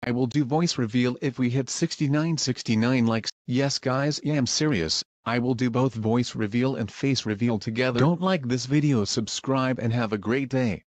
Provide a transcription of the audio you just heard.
I will do voice reveal if we hit 69 likes. Yes guys, I'm serious, I will do both voice reveal and face reveal together. Don't like this video, subscribe and have a great day.